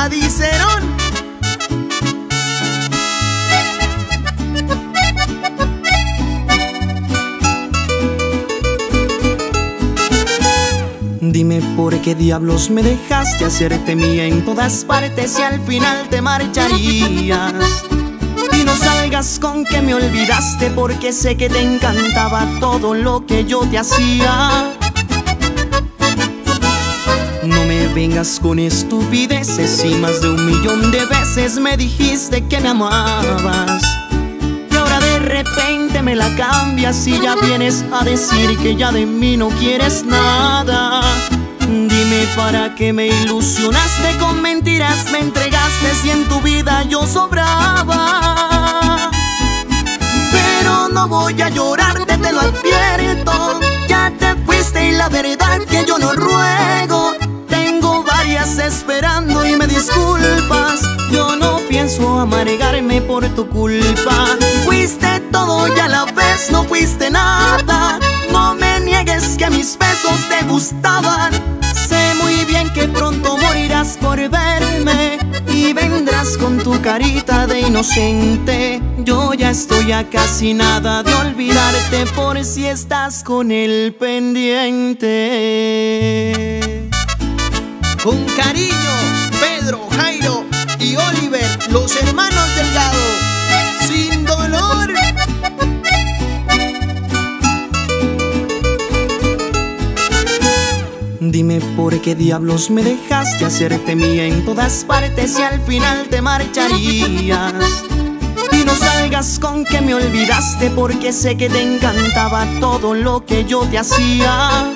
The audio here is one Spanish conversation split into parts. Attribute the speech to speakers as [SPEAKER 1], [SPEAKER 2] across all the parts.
[SPEAKER 1] Daddy Cerón. Dime por qué diablos me dejaste hacerte mía en todas partes y al final te marcharías. Y no salgas con que me olvidaste, porque sé que te encantaba todo lo que yo te hacía. No me vengas con estupideces, y más de 1.000.000 de veces me dijiste que me amabas. Y ahora de repente me la cambias y ya vienes a decir que ya de mí no quieres nada. Dime para qué me ilusionaste con mentiras, me entregaste si en tu vida yo sobraba. Pero no voy a llorarte, te lo advierto. Ya te fuiste y la verdad que yo no ruego. Tengo varias esperando y me disculpas. Yo no pienso amargarme por tu culpa. Fuiste todo y a la vez no fuiste nada. No me niegues que mis besos te gustaban. Sé muy bien que pronto morirás por verme y vendrás con tu carita de inocente. Yo ya estoy a casi nada de olvidarte, por si estás con el pendiente.
[SPEAKER 2] Con cariño, Pedro, Jairo y Oliver, los hermanos Delgado. Sin dolor.
[SPEAKER 1] Dime por qué diablos me dejaste hacerte mía en todas partes y al final te marcharías. Y no salgas con que me olvidaste, porque sé que te encantaba todo lo que yo te hacía.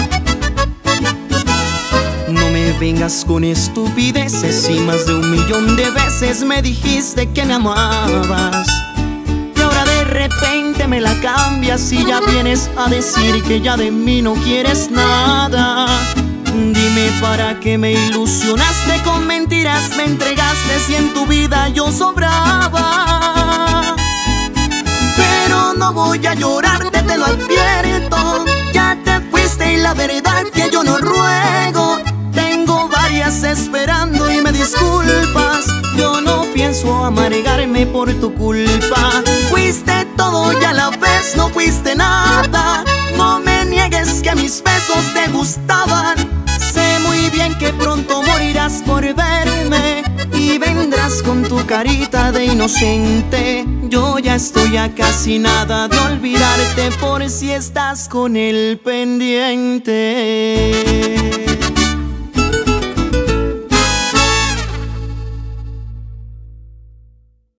[SPEAKER 1] No me vengas con estupideces, y más de 1.000.000 de veces me dijiste que me amabas. Y ahora de repente me la cambias y ya vienes a decir que ya de mí no quieres nada. Dime para qué me ilusionaste con mentiras, me entregaste si en tu vida yo sobraba. Pero no voy a llorarte, te lo advierto. Ya te fuiste y la verdad que yo no ruego. Tengo varias esperando y me disculpas. Yo no pienso amargarme por tu culpa. Fuiste todo y a la vez no fuiste nada. No me niegues que mis besos te gustaban. Sé muy bien que pronto morirás por verme y vendrás con tu carita de inocente. Yo ya estoy a casi nada de olvidarte, por si estás con el pendiente.